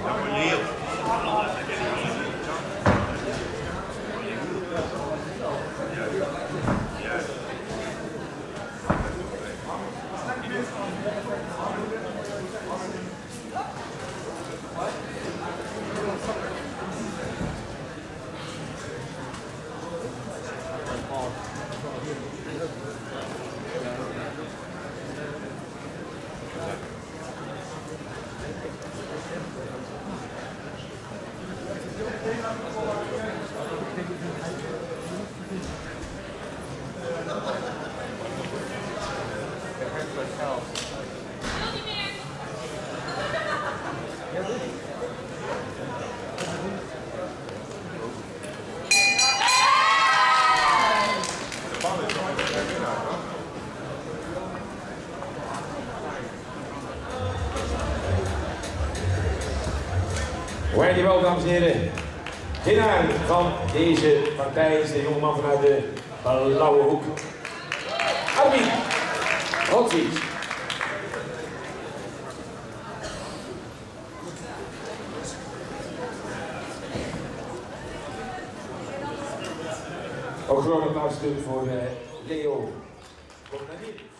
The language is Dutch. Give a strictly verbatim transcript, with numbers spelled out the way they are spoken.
Dankjewel, dames en heren. Winnaar van deze partij is de jongeman vanuit de blauwe hoek. Armin Rotsic. Ook groot applaus voor Leo. Kom naar hier.